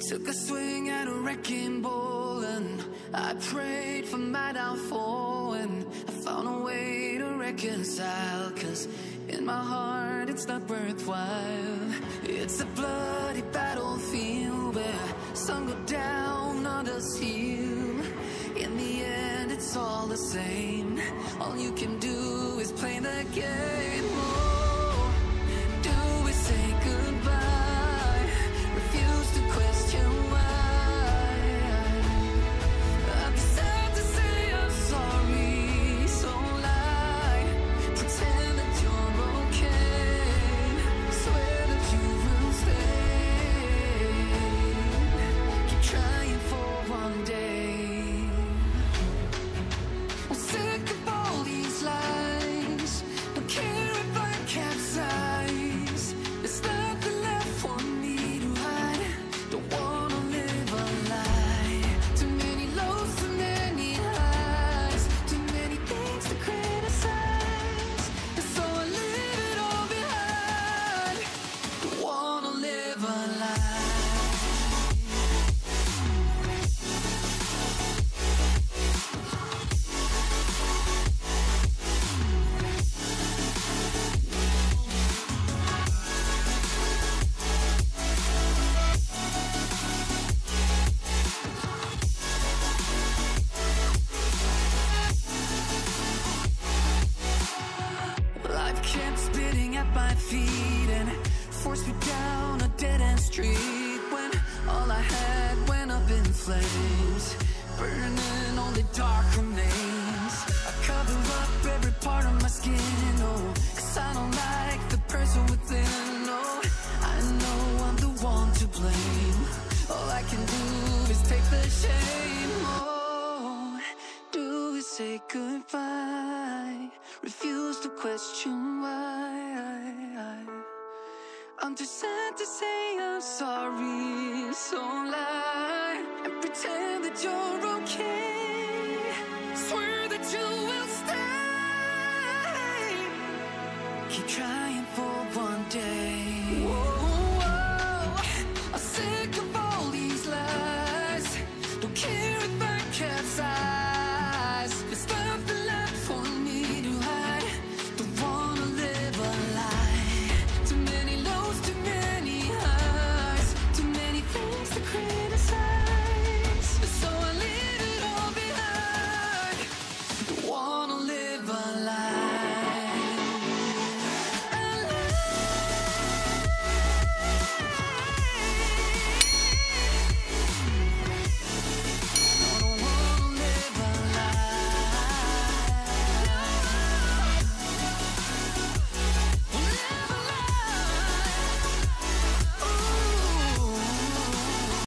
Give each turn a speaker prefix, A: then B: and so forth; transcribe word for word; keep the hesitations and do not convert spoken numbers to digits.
A: Took a swing at a wrecking ball and I prayed for my downfall, and I found a way to reconcile, cause in my heart it's not worthwhile. It's a bloody battlefield where some go down, others heal. In the end it's all the same. All you can do is play the game. Oh, do we say goodbye? Refuse to question why. I'm sad to say I'm sorry, so lie. Pretend that you're okay. Swear that you will stay. Keep trying for one day. I'm sick of all these lies. Don't care if I capsize. There's nothing left for me to hide. Don't wanna live a lie. Too many lows, too many highs. Too many things to criticize. And so I leave it all behind. Don't wanna live a lie. Life kept spitting at my feet and forced me down a dead-end street, when all I had went up in flames, burning only dark remains. I cover up every part of my skin, oh, cause I don't like the person within. Oh, I know I'm the one to blame. All I can do is take the shame. Oh, do we say goodbye? Refuse to question why. I'm too sad to say I'm sorry, so lie and pretend that you're okay. Swear that you will stay. Keep trying for one day. Whoa, whoa. I'm sick of all these lies. Don't care if I capsize. There's nothing left for me to hide. Don't wanna live a lie. Too many lows, too many highs. Too many things to criticize. So I leave it all behind. Don't wanna